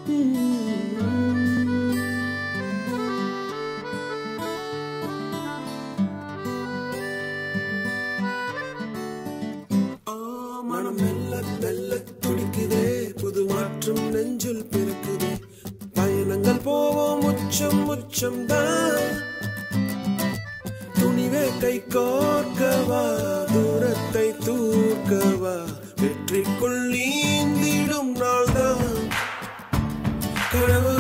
மனம் மெல்ல மெல்ல துடிக்குதே, புது மாற்றம் நெஞ்சில் பிறக்குதே. பயணங்கள் போவோம் உச்சம் உச்சம் தான். துணிவே கை கோர்க்கவா, தூரத்தை தூர்க்கவா, வெற்றிக்குள் நீந்திடும் நாள்தான். கனவு